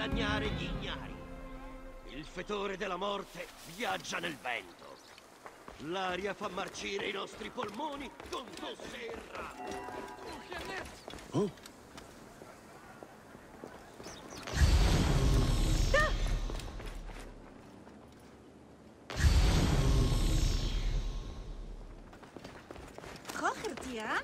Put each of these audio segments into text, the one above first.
dilaniare gli ignari. Il fetore della morte viaggia nel vento. L'aria fa marcire i nostri polmoni con tosse e rame. Oh. Kochertian?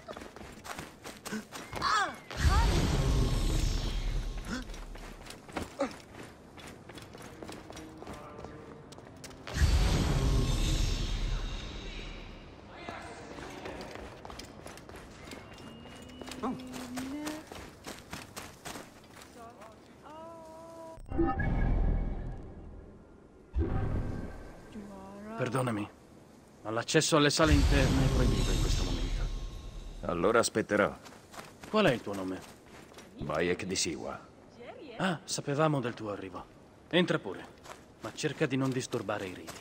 Perdonami, ma l'accesso alle sale interne è proibito in questo momento. Allora aspetterò. Qual è il tuo nome? Bayek di Siwa. Ah, sapevamo del tuo arrivo. Entra pure, ma cerca di non disturbare i riti.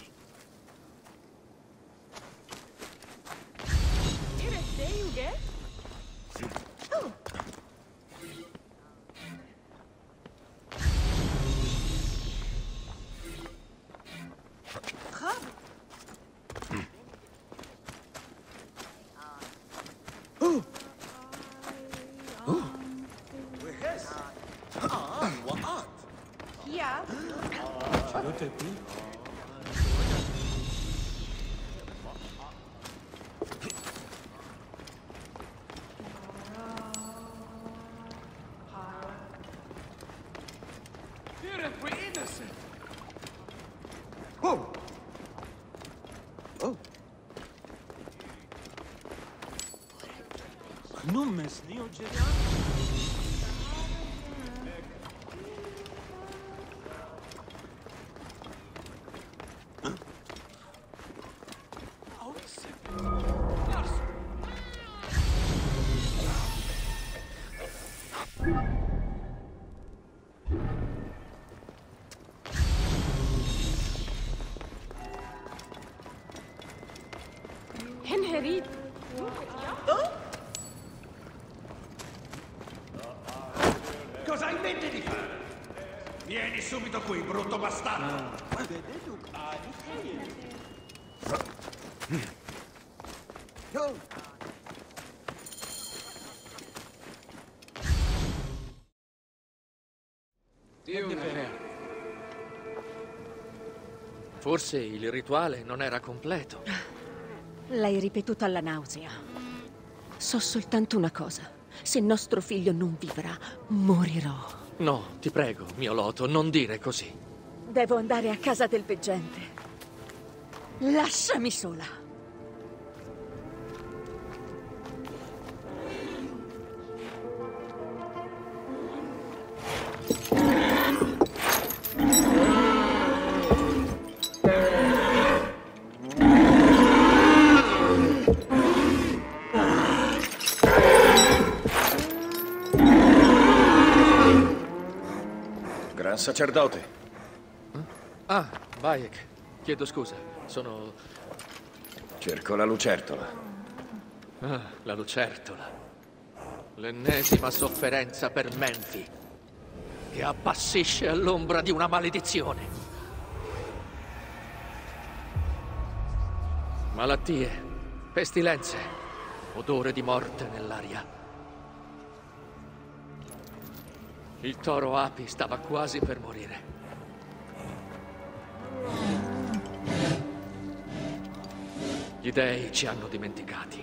Non me snio geriamo. Henry. Cosa hai in mente di fare? Vieni subito qui, brutto bastardo! Forse il rituale non era completo. L'hai ripetuto alla nausea. So soltanto una cosa. Se nostro figlio non vivrà, morirò. No, ti prego, mio Loto, non dire così. Devo andare a casa del veggente. Lasciami sola. Gran sacerdote. Ah, Bayek, chiedo scusa, sono... Cerco la lucertola. Ah, la lucertola. L'ennesima sofferenza per Menfi, che appassisce all'ombra di una maledizione. Malattie, pestilenze, odore di morte nell'aria. Il toro Api stava quasi per morire. Gli dei ci hanno dimenticati.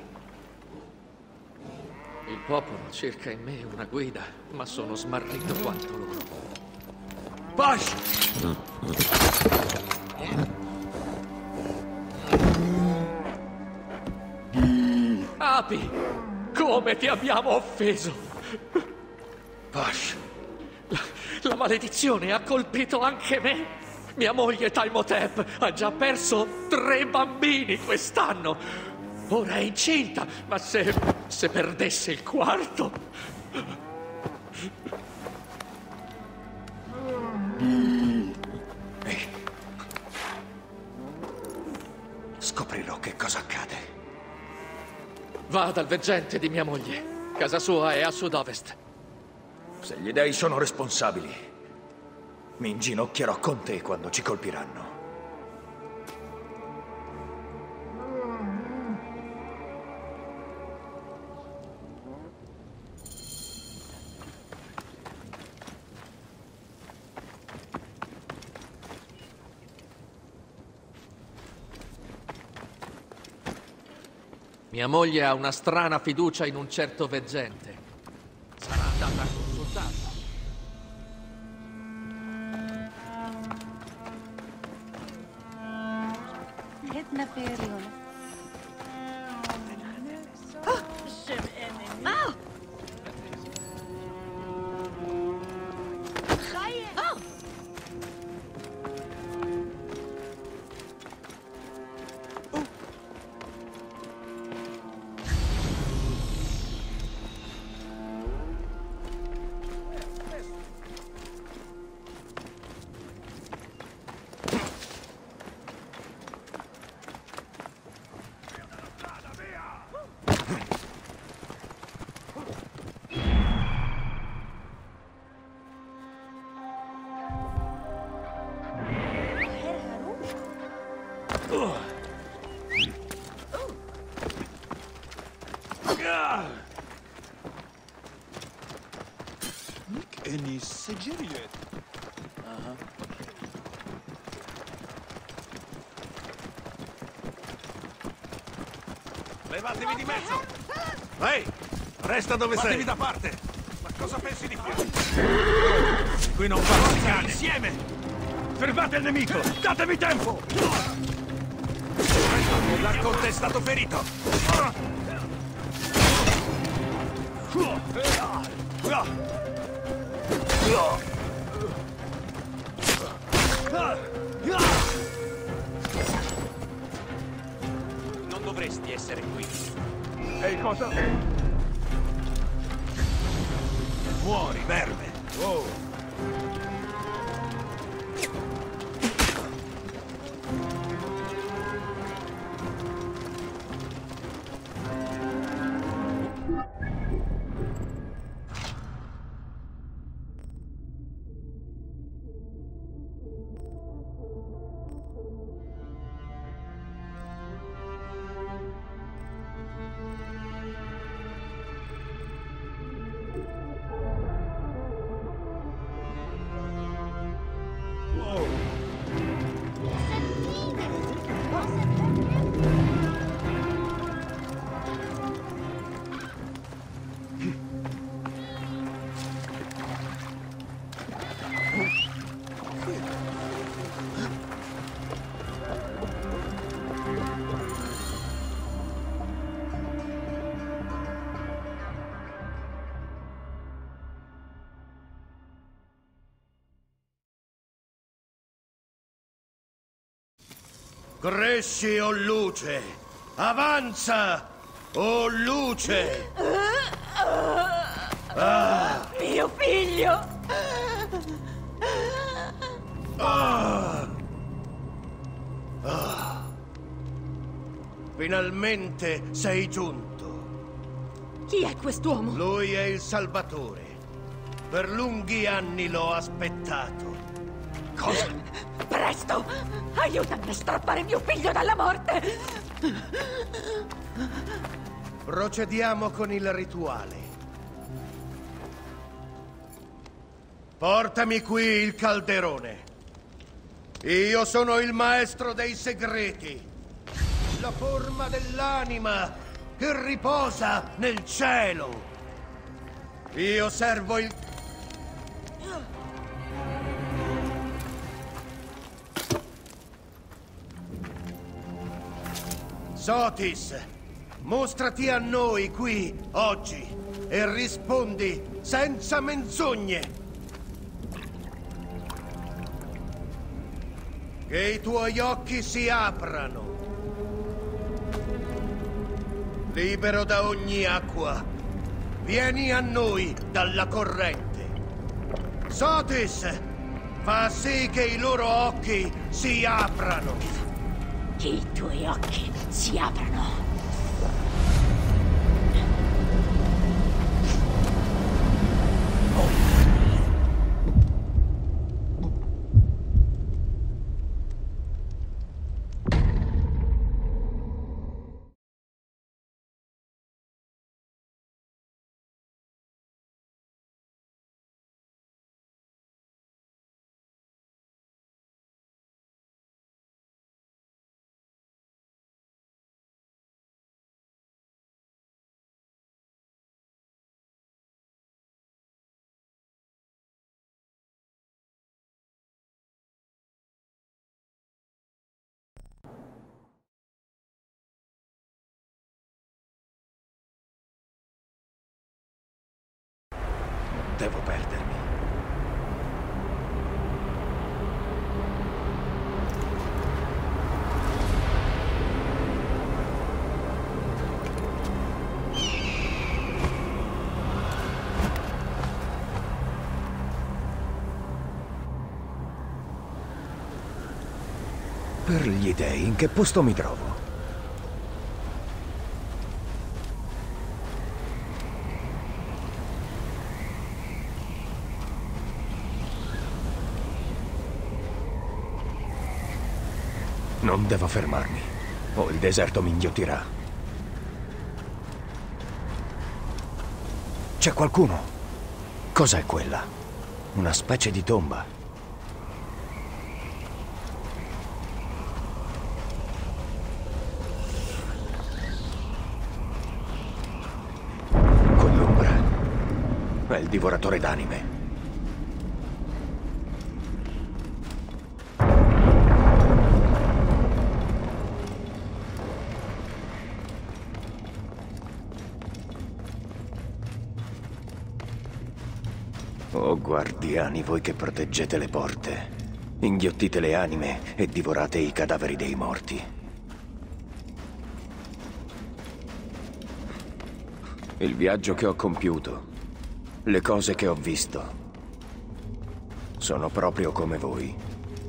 Il popolo cerca in me una guida, ma sono smarrito quanto loro. Bash! Api, come ti abbiamo offeso? Bash! La maledizione ha colpito anche me. Mia moglie Taimotep ha già perso 3 bambini quest'anno. Ora è incinta, ma se perdesse il quarto... Scoprirò che cosa accade. Va dal veggente di mia moglie. Casa sua è a sud-ovest. Se gli dei sono responsabili, Mi inginocchierò con te quando ci colpiranno. Mia moglie ha una strana fiducia in un certo veggente. Sarà andata a consultarlo. Levatevi di mezzo! Ehi! Resta dove sei! Fatevi da parte! Ma cosa pensi di fare? Qui non parlo di cane! Insieme! Fermate il nemico! Datemi tempo! L'arconte è stato ferito! Non dovresti essere qui. Ehi, cosa? Muori, verme! Oh! Cresci, o luce! Avanza, o luce! Mio figlio! Finalmente sei giunto. Chi è quest'uomo? Lui è il Salvatore. Per lunghi anni l'ho aspettato. Cosa? Presto! Aiutami a strappare mio figlio dalla morte! Procediamo con il rituale. Portami qui il calderone. Io sono il maestro dei segreti. La forma dell'anima che riposa nel cielo. Io servo il... Sotis, mostrati a noi qui, oggi, e rispondi senza menzogne. Che i tuoi occhi si aprano. Libero da ogni acqua, vieni a noi dalla corrente. Sotis, fa sì che i loro occhi si aprano. Che i tuoi occhi si aprano. potevo perdermi. Per gli dei, in che posto mi trovo? Non devo fermarmi, o il deserto mi inghiottirà. C'è qualcuno? Cos'è quella? Una specie di tomba. Quell'ombra è il divoratore d'anime. Oh, guardiani, voi che proteggete le porte. Inghiottite le anime e divorate i cadaveri dei morti. Il viaggio che ho compiuto, le cose che ho visto, sono proprio come voi.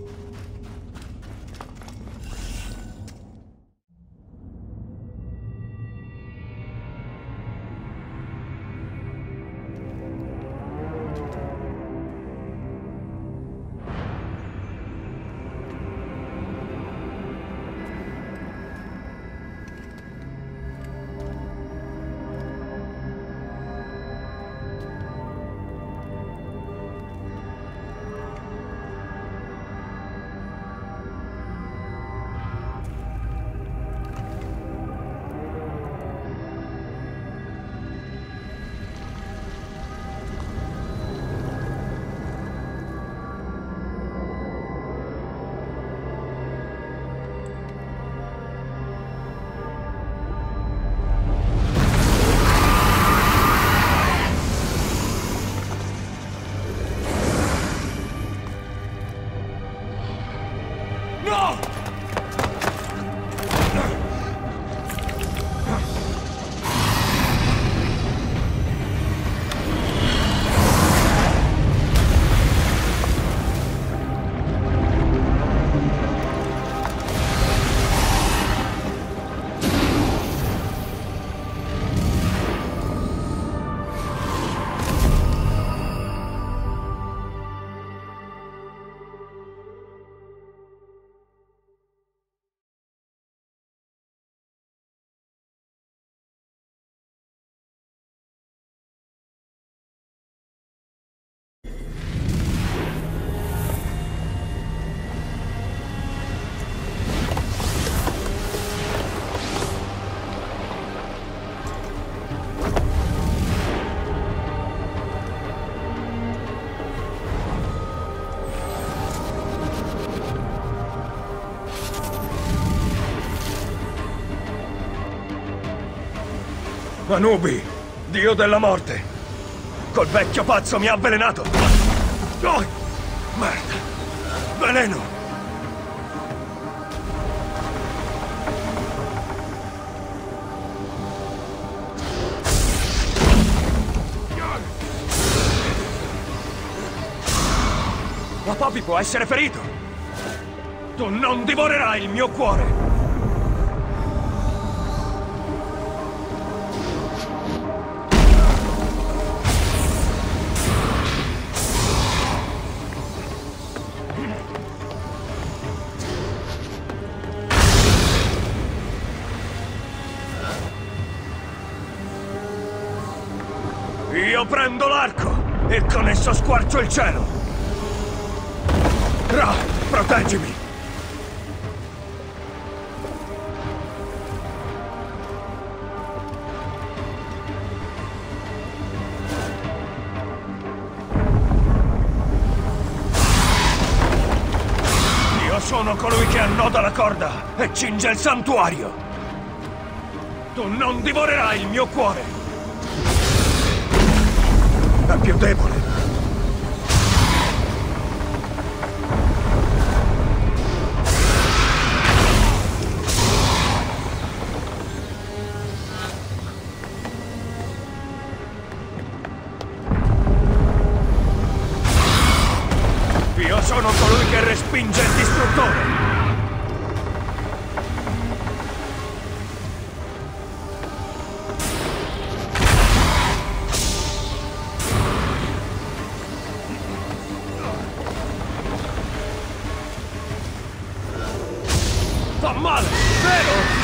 Anubi, dio della morte! Quel vecchio pazzo mi ha avvelenato! Oh, merda! Veleno! Ma Poppy può essere ferito! Tu non divorerai il mio cuore! Io prendo l'arco e con esso squarcio il cielo. Ra, proteggimi! Io sono colui che annoda la corda e cinge il santuario. Tu non divorerai il mio cuore. È più debole. Io sono colui che respinge il distruttore! Fa male, vero?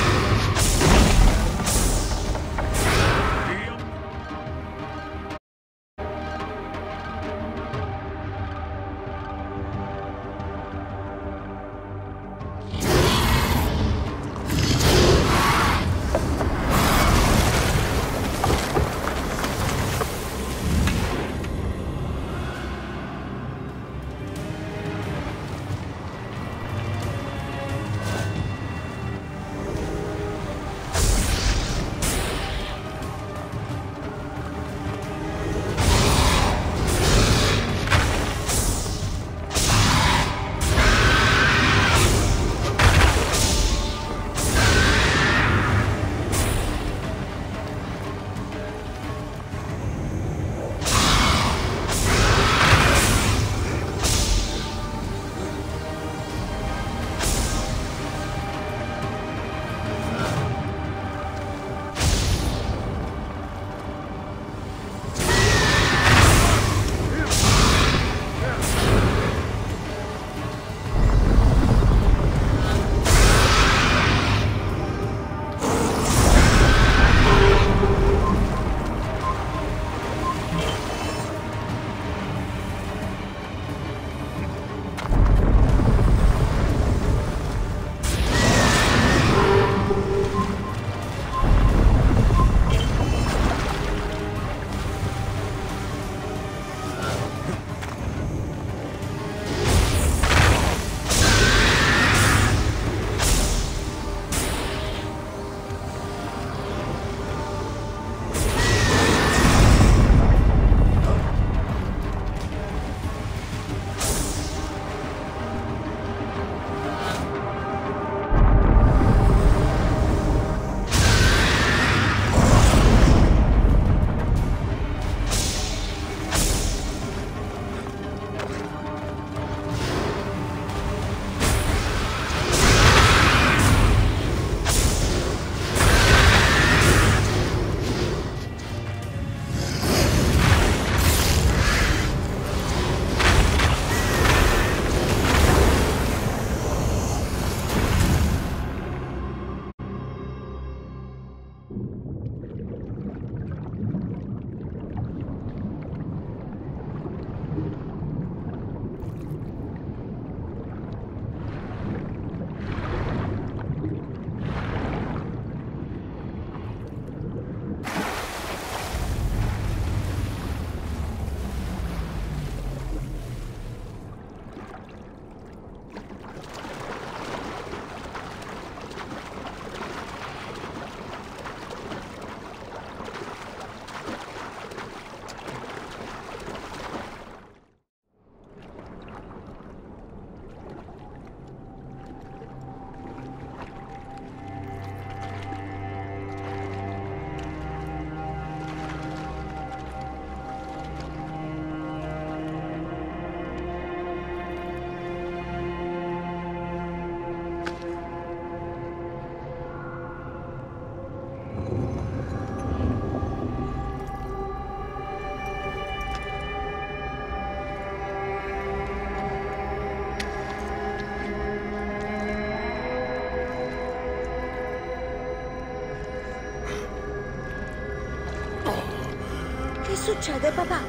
Che succede, papà?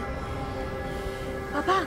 Papà?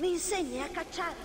Mi insegni a cacciare?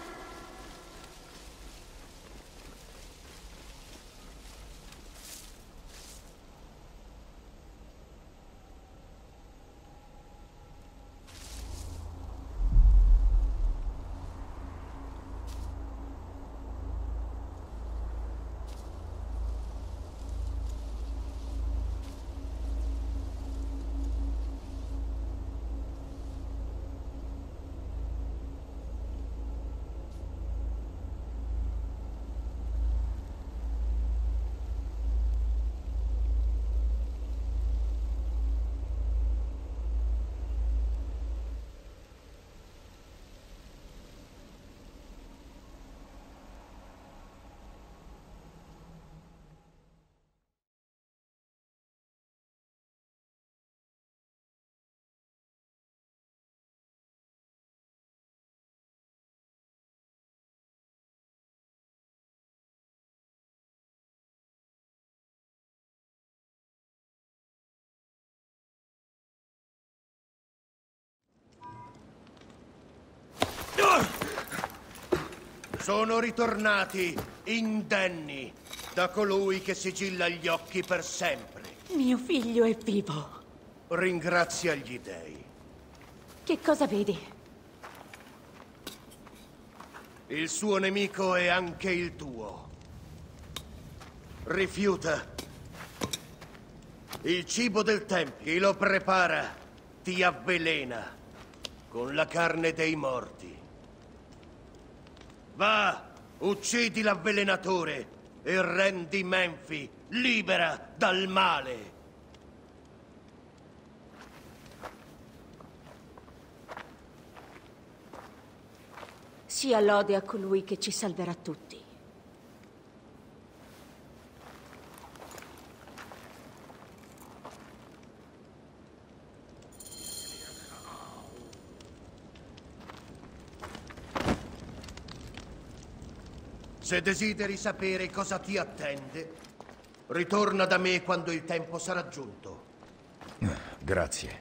Sono ritornati indenni da colui che sigilla gli occhi per sempre. Mio figlio è vivo. Ringrazia gli dei. Che cosa vedi? Il suo nemico è anche il tuo. Rifiuta il cibo del tempio. Chi lo prepara ti avvelena con la carne dei morti. Va, uccidi l'avvelenatore e rendi Menfi libera dal male. Sia lode a colui che ci salverà tutti. Se desideri sapere cosa ti attende, ritorna da me quando il tempo sarà giunto. Grazie.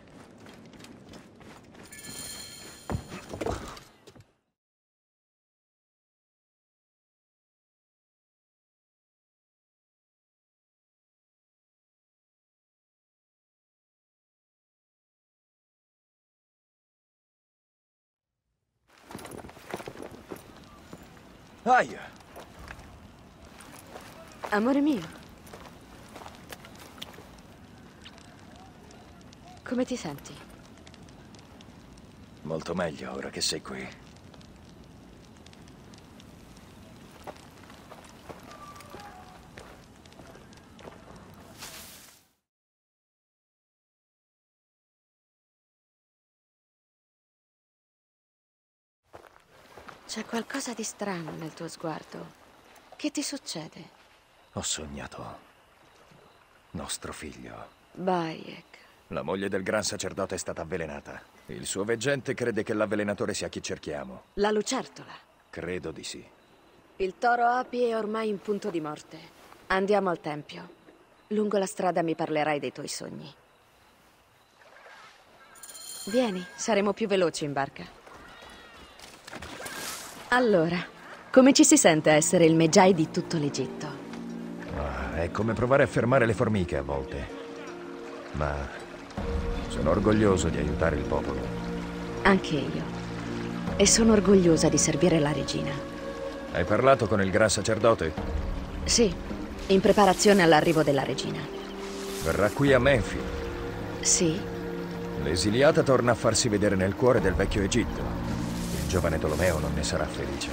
Aia! Amore mio. Come ti senti? Molto meglio ora che sei qui. C'è qualcosa di strano nel tuo sguardo. Che ti succede? Ho sognato nostro figlio. Bayek. La moglie del gran sacerdote è stata avvelenata. Il suo veggente crede che l'avvelenatore sia chi cerchiamo. La lucertola. Credo di sì. Il toro api è ormai in punto di morte. Andiamo al tempio. Lungo la strada mi parlerai dei tuoi sogni. Vieni, saremo più veloci in barca. Allora, come ci si sente a essere il Medjay di tutto l'Egitto? È come provare a fermare le formiche a volte. Ma sono orgoglioso di aiutare il popolo. Anche io. E sono orgogliosa di servire la regina. Hai parlato con il gran sacerdote? Sì, in preparazione all'arrivo della regina. Verrà qui a Menfi. Sì? L'esiliata torna a farsi vedere nel cuore del vecchio Egitto. Il giovane Tolomeo non ne sarà felice.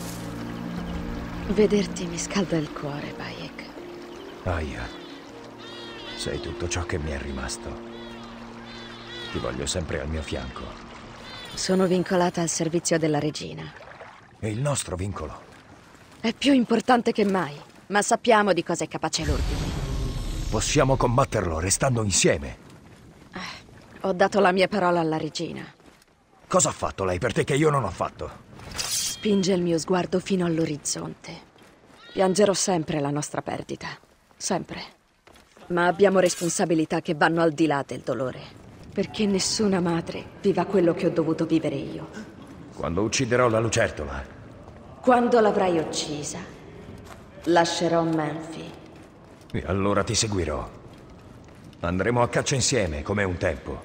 Vederti mi scalda il cuore, Bayek. Aia, sei tutto ciò che mi è rimasto. Ti voglio sempre al mio fianco. Sono vincolata al servizio della regina. E il nostro vincolo? È più importante che mai, ma sappiamo di cosa è capace l'ordine. Possiamo combatterlo restando insieme. Ho dato la mia parola alla regina. Cosa ha fatto lei per te che io non ho fatto? Spinge il mio sguardo fino all'orizzonte. Piangerò sempre la nostra perdita. Sempre. Ma abbiamo responsabilità che vanno al di là del dolore. Perché nessuna madre viva quello che ho dovuto vivere io. Quando ucciderò la lucertola. Quando l'avrai uccisa, lascerò Menfi. E allora ti seguirò. Andremo a caccia insieme, come un tempo.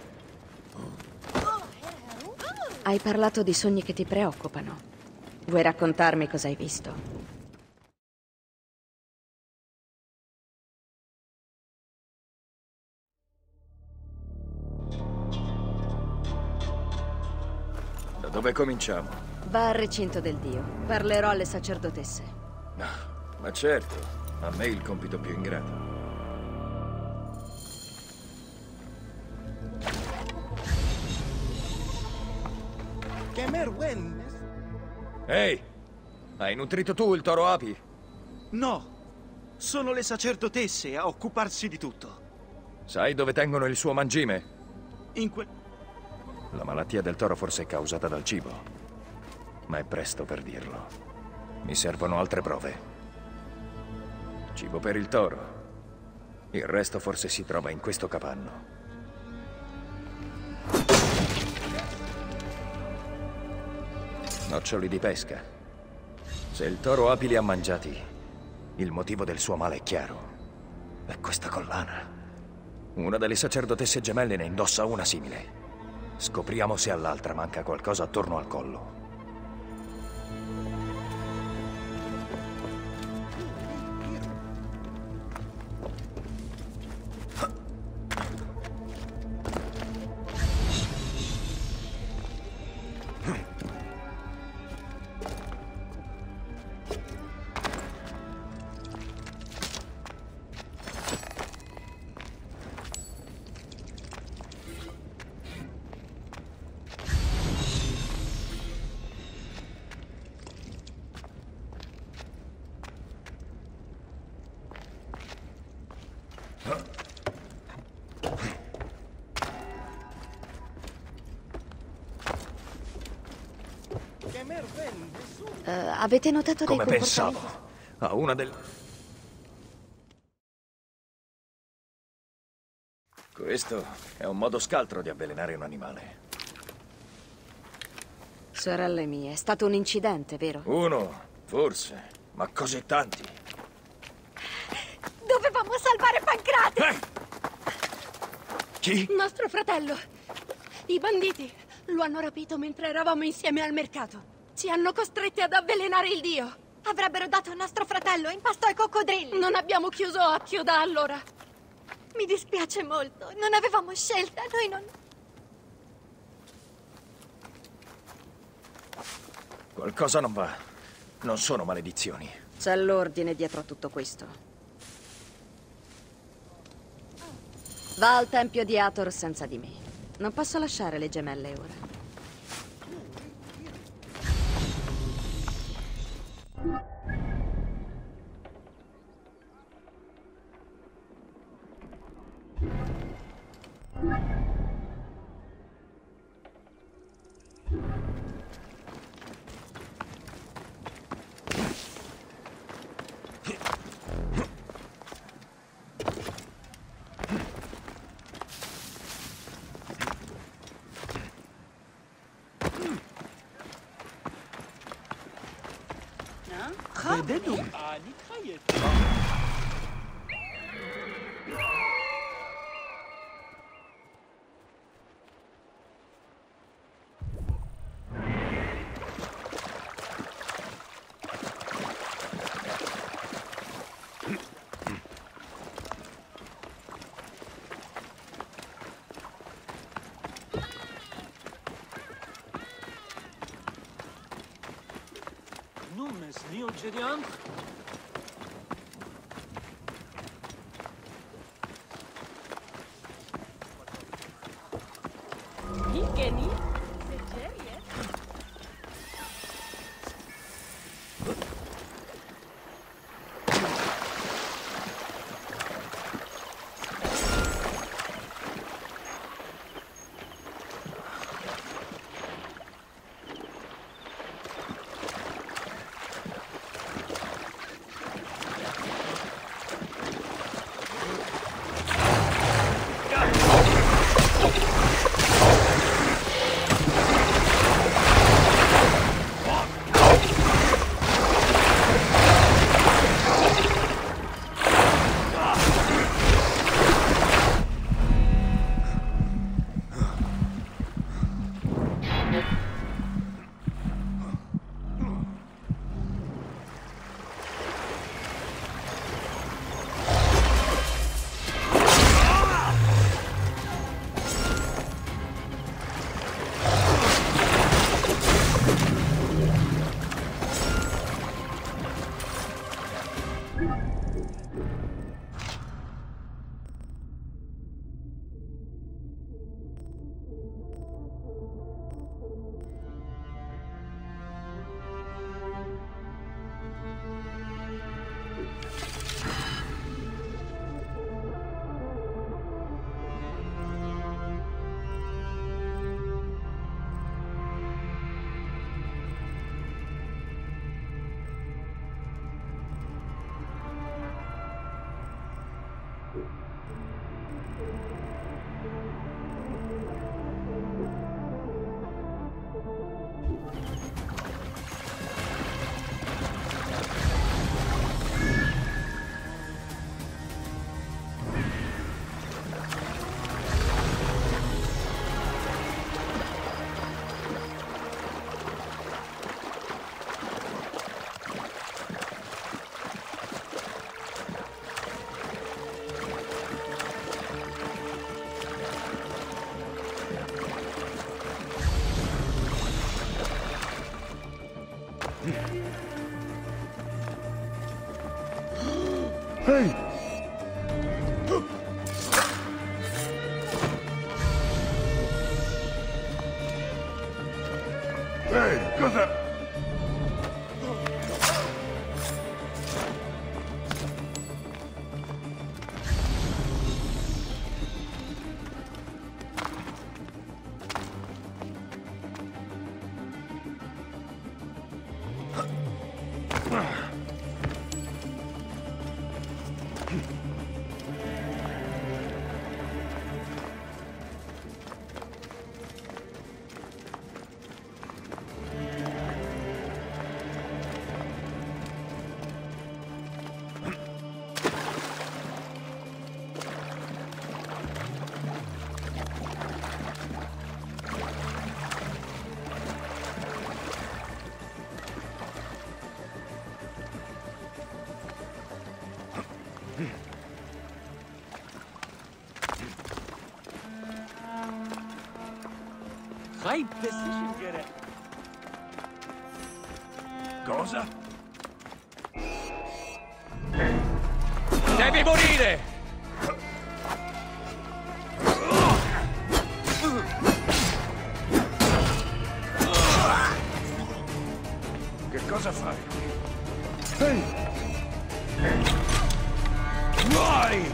Hai parlato di sogni che ti preoccupano. Vuoi raccontarmi cosa hai visto? Da dove cominciamo? Va al recinto del dio. Parlerò alle sacerdotesse. No, ma certo. A me il compito più ingrato. Ehi! Hai nutrito tu il toro api? No, sono le sacerdotesse a occuparsi di tutto. Sai dove tengono il suo mangime? In quel... La malattia del toro forse è causata dal cibo. Ma è presto per dirlo. Mi servono altre prove. Cibo per il toro. Il resto forse si trova in questo capanno. Noccioli di pesca. Se il toro api li ha mangiati, il motivo del suo male è chiaro. È questa collana. Una delle sacerdotesse gemelle ne indossa una simile. Scopriamo se all'altra manca qualcosa attorno al collo. Avete notato dei Come comportamenti? pensavo. A una del... Questo è un modo scaltro di avvelenare un animale. Sorelle mie, è stato un incidente, vero? Uno, forse, ma così tanti. Dovevamo salvare Pancrate! Chi? Nostro fratello. I banditi lo hanno rapito mentre eravamo insieme al mercato. Ci hanno costretti ad avvelenare il dio. Avrebbero dato nostro fratello in pasto ai coccodrilli. Non abbiamo chiuso occhio da allora. Mi dispiace molto. Non avevamo scelta. Noi non... Qualcosa non va. Non sono maledizioni. C'è l'ordine dietro a tutto questo. Va al tempio di Hathor senza di me. Non posso lasciare le gemelle ora. Ehi! Ehi, cosa... Cosa? Devi morire! Che cosa fai? Ehi! Vai!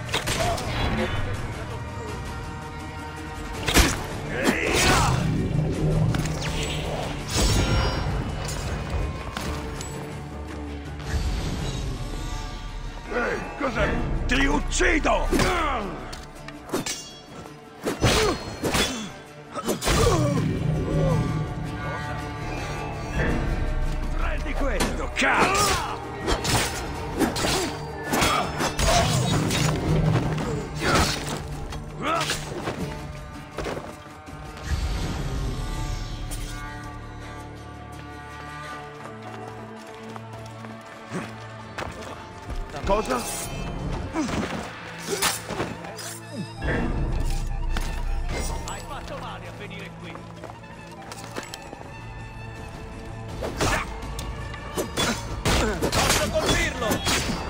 Ehi, cos'è? Ti uccido! Prendi questo, cazzo! Cosa? Hai fatto male a venire qui. Posso colpirlo!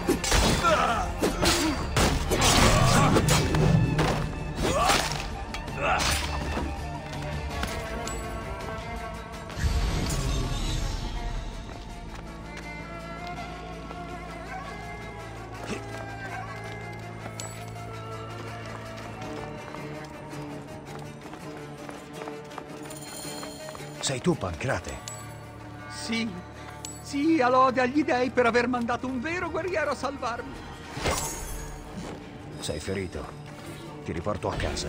Sei tu, Pancrate? Sì, sì, a lode agli dei per aver mandato un vero guerriero a salvarmi. Sei ferito. Ti riporto a casa.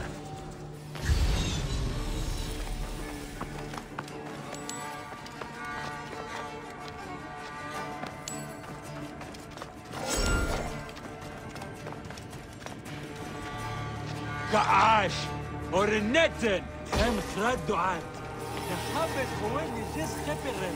كعاش ورنتن خمس ردوا عاد نحبت خواني جس خبر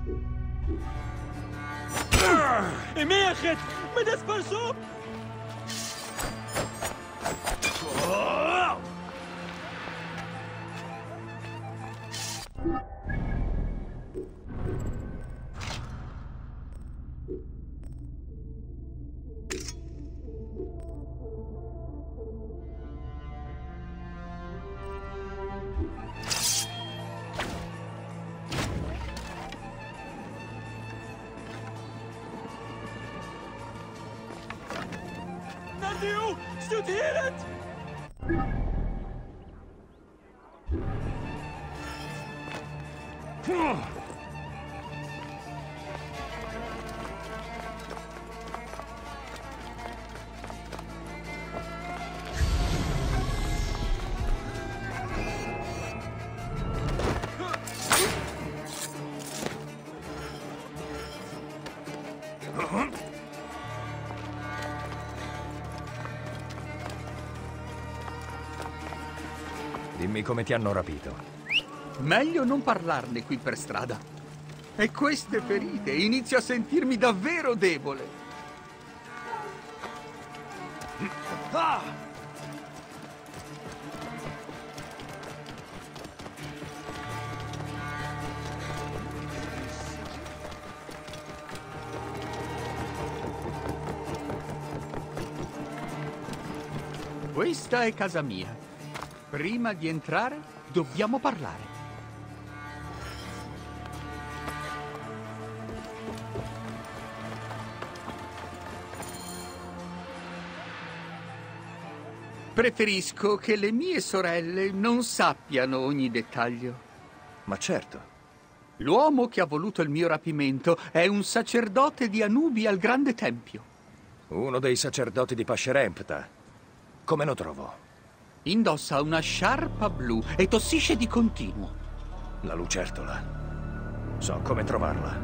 ميخت من اسبرسوب Nadiu, studeert! Dimmi come ti hanno rapito. Meglio non parlarne qui per strada. E queste ferite, inizio a sentirmi davvero debole. Ah! Questa è casa mia. Prima di entrare, dobbiamo parlare. Preferisco che le mie sorelle non sappiano ogni dettaglio. Ma certo. L'uomo che ha voluto il mio rapimento è un sacerdote di Anubi al Grande Tempio. Uno dei sacerdoti di Pascerempta. Come lo trovo? Indossa una sciarpa blu e tossisce di continuo. La lucertola. So come trovarla.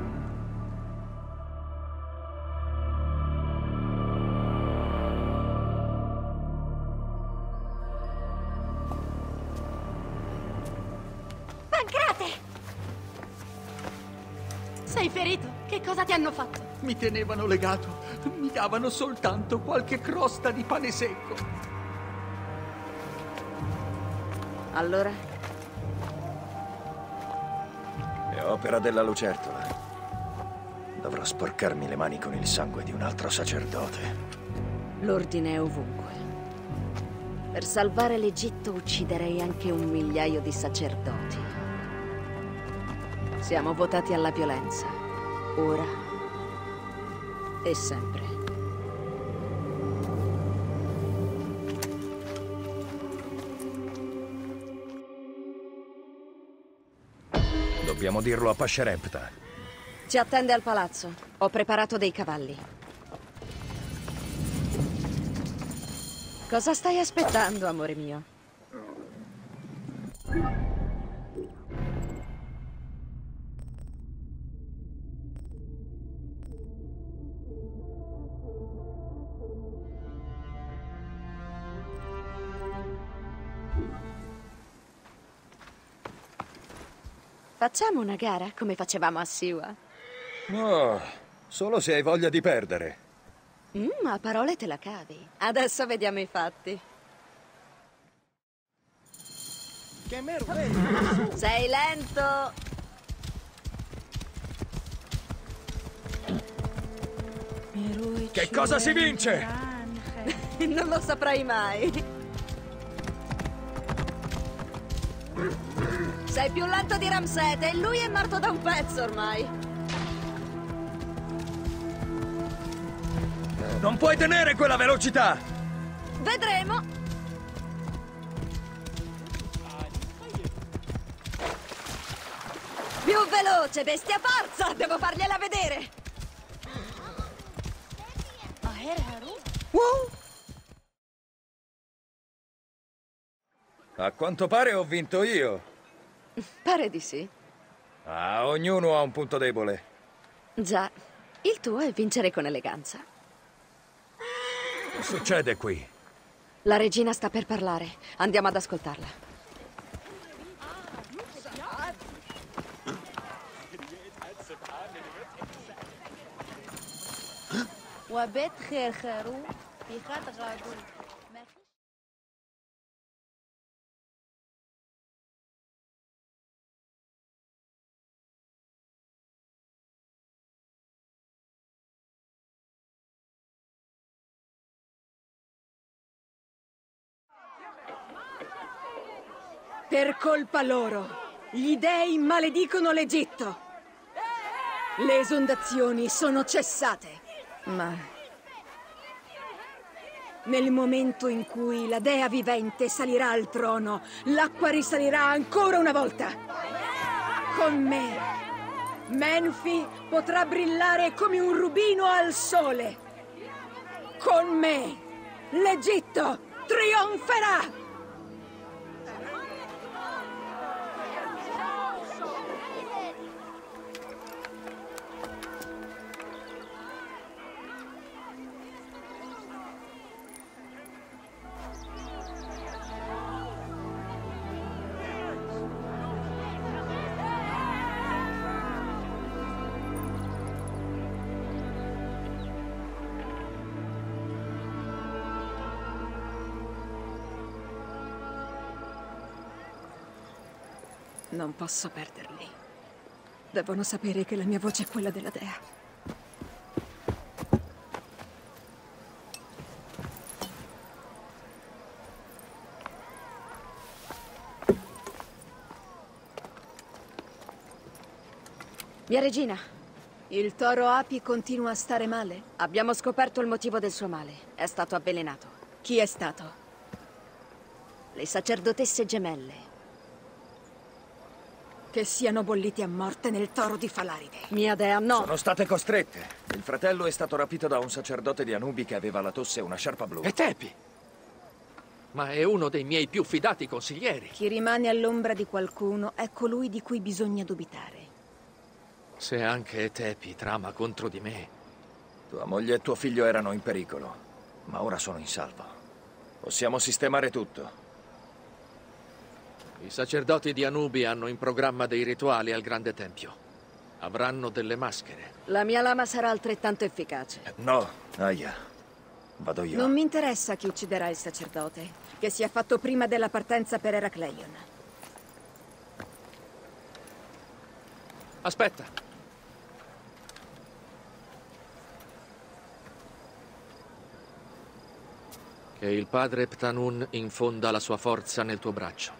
Pancrate! Sei ferito? Che cosa ti hanno fatto? Mi tenevano legato. Mi davano soltanto qualche crosta di pane secco. Allora? È opera della lucertola. Dovrò sporcarmi le mani con il sangue di un altro sacerdote. L'ordine è ovunque. Per salvare l'Egitto ucciderei anche 1.000.000 di sacerdoti. Siamo votati alla violenza. Ora e sempre. Dobbiamo dirlo a Pascerempta. Ci attende al palazzo. Ho preparato dei cavalli. Cosa stai aspettando, amore mio? Facciamo una gara come facevamo a Siwa? No, solo se hai voglia di perdere. A parole te la cavi. Adesso vediamo i fatti. Che merda! Sei lento! Che cosa si vince? Non lo saprai mai. Sei più lento di Ramsete e lui è morto da un pezzo ormai. Non puoi tenere quella velocità! Vedremo. Più veloce, bestia pazza! Devo fargliela vedere! A quanto pare ho vinto io. Pare di sì. Ah, ognuno ha un punto debole. Già, il tuo è vincere con eleganza. Che succede qui? La regina sta per parlare. Andiamo ad ascoltarla. وبيت خير خيرو في خد غادو. Per colpa loro, gli dei maledicono l'Egitto. Le esondazioni sono cessate. Ma nel momento in cui la dea vivente salirà al trono, l'acqua risalirà ancora una volta. Con me, Menfi potrà brillare come un rubino al sole. Con me, l'Egitto trionferà! Non posso perderli. Devono sapere che la mia voce è quella della dea. Mia regina, il toro Api continua a stare male? abbiamo scoperto il motivo del suo male. È stato avvelenato. Chi è stato? Le sacerdotesse gemelle. Che siano bolliti a morte nel toro di Falaride. Mia dea, no! Sono state costrette. Il fratello è stato rapito da un sacerdote di Anubi che aveva la tosse e una sciarpa blu. E Tepi! Ma è uno dei miei più fidati consiglieri. Chi rimane all'ombra di qualcuno è colui di cui bisogna dubitare. Se anche Tepi trama contro di me. Tua moglie e tuo figlio erano in pericolo, ma ora sono in salvo. Possiamo sistemare tutto. I sacerdoti di Anubi hanno in programma dei rituali al grande tempio. Avranno delle maschere. La mia lama sarà altrettanto efficace. No, Aya. Vado io. Non mi interessa chi ucciderà il sacerdote, che sia fatto prima della partenza per Eracleion. Aspetta. Che il padre Ptanun infonda la sua forza nel tuo braccio.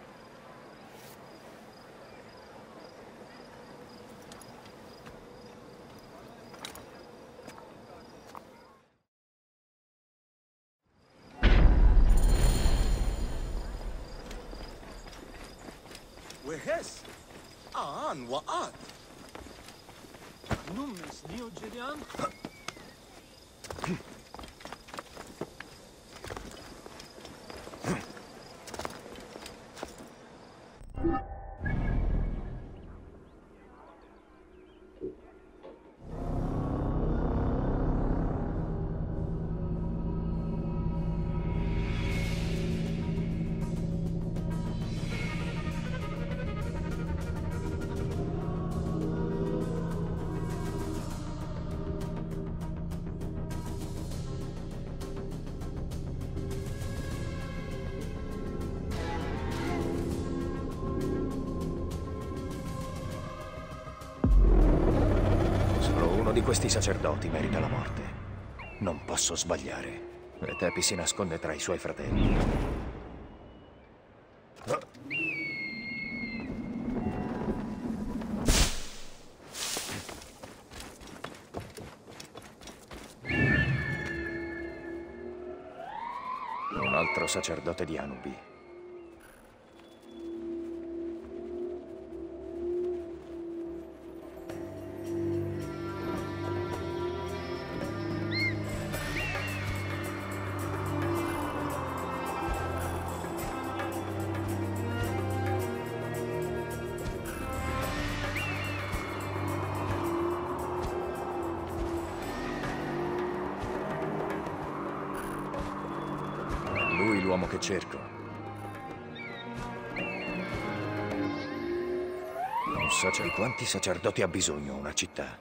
وهس آن وآت نمس نيو جريان Di questi sacerdoti merita la morte. Non posso sbagliare. E Tepi si nasconde tra i suoi fratelli. Un altro sacerdote di Anubi. L'uomo che cerco. Un Di quanti sacerdoti ha bisogno una città?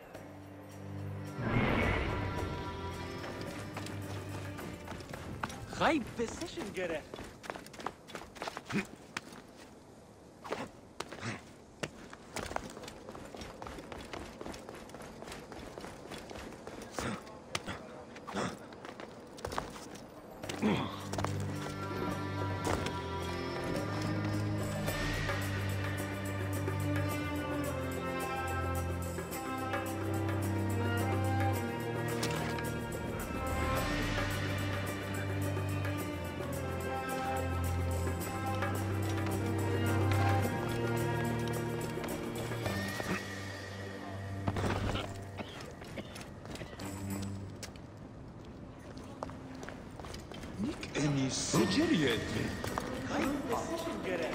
غايب بسشن جرح. اني سجريت. غايب بسشن جرح.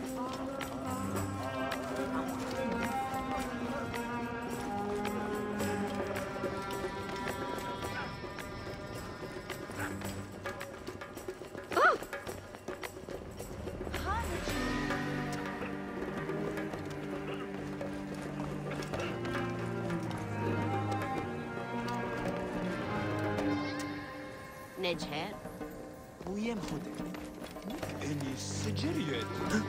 نجهر ويم خده. اني سجريت.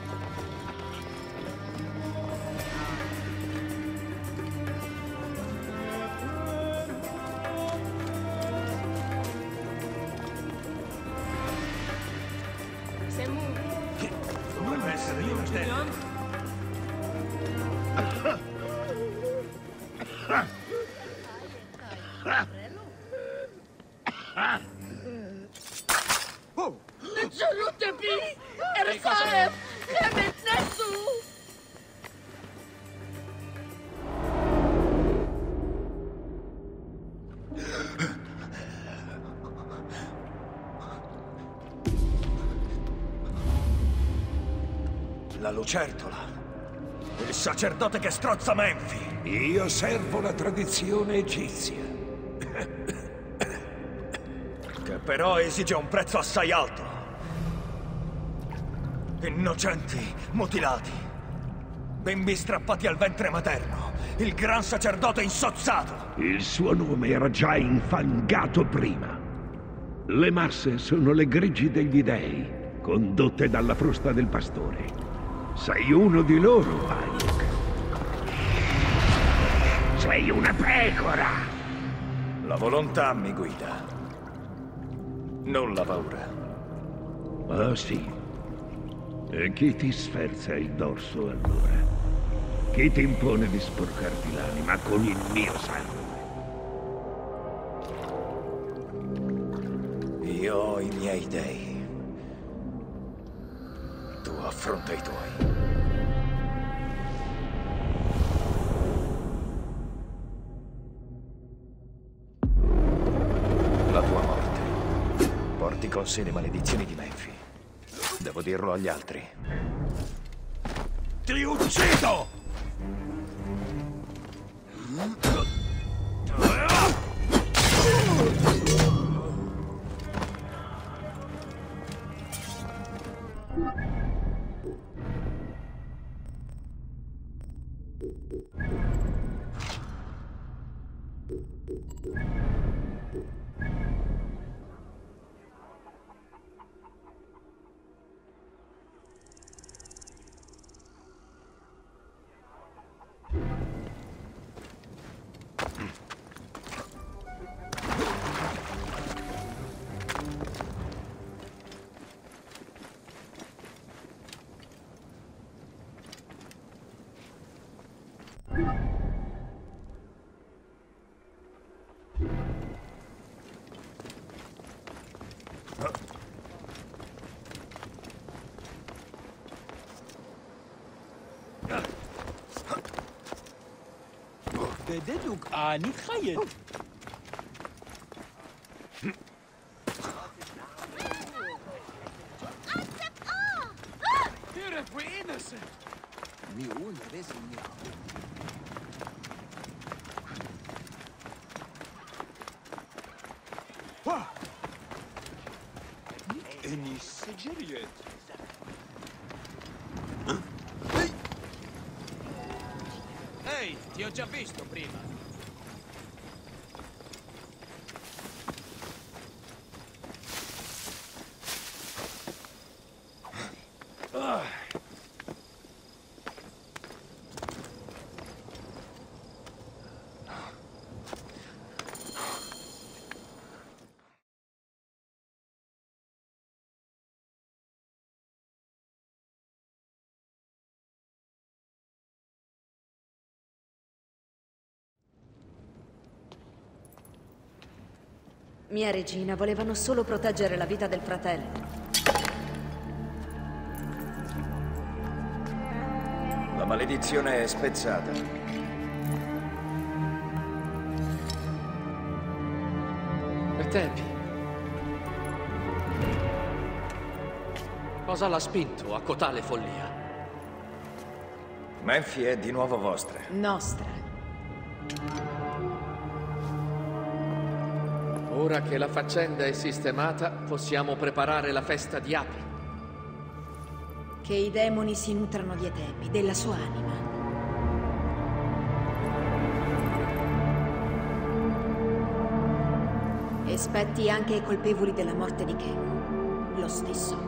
سمو Dovrebbe essere lì una stella. نجرت بي ارصاف خمت نفسه. La lucertola. Il sacerdote che strozza Menfi. Io servo la tradizione egizia. Che però esige un prezzo assai alto. Innocenti, mutilati. Bimbi strappati al ventre materno. Il gran sacerdote insozzato. Il suo nome era già infangato prima. Le masse sono le greggi degli dei, condotte dalla frusta del pastore. Sei uno di loro, Ayuk. Sei una pecora! La volontà mi guida. Non la paura. Ah, sì. E chi ti sferza il dorso allora? Chi ti impone di sporcarti l'anima con il mio sangue? Io ho i miei dei. Tu affronta i tuoi. La tua morte. Porti con sé le maledizioni di Menfi. Devo dirlo agli altri. Ti uccido! بدلوك آني خيط. Here we're innocent. إني سجريت. Ehi, ti ho già visto prima. Mia regina, volevano solo proteggere la vita del fratello. La maledizione è spezzata. E Tepi? Cosa l'ha spinto a cotale follia? Menfi è di nuovo vostra. Nostra. Ora che la faccenda è sistemata, possiamo preparare la festa di Api. Che i demoni si nutrano di Etepi, della sua anima. E spetti anche ai colpevoli della morte di Kenku. Lo stesso.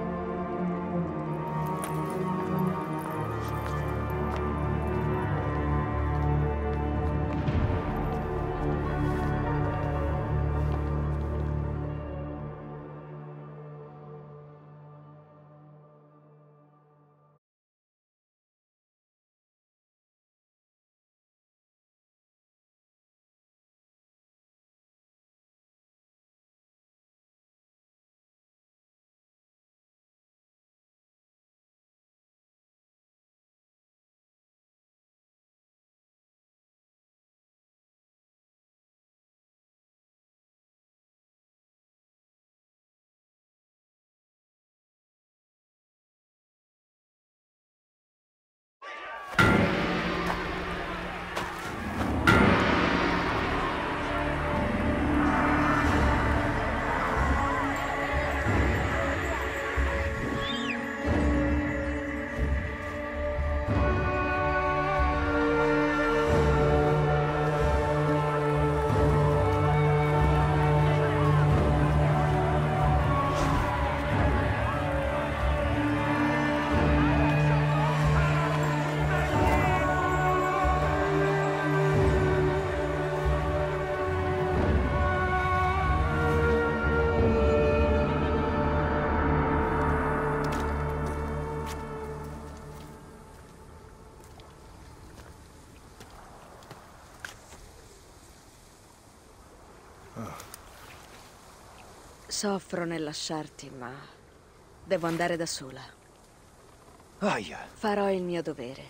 Soffro nel lasciarti, ma devo andare da sola. Aia. Farò il mio dovere.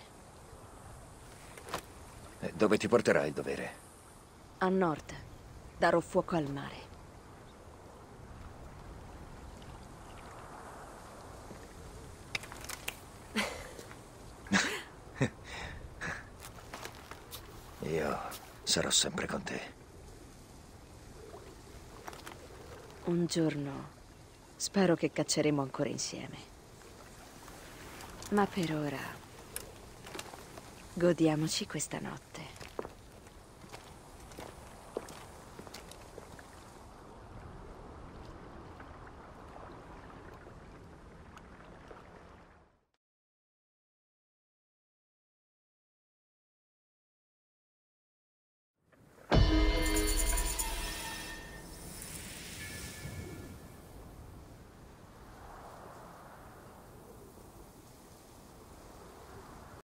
E dove ti porterà il dovere? A nord. Darò fuoco al mare. Io sarò sempre con te. Un giorno spero che cacceremo ancora insieme. Ma per ora godiamoci questa notte.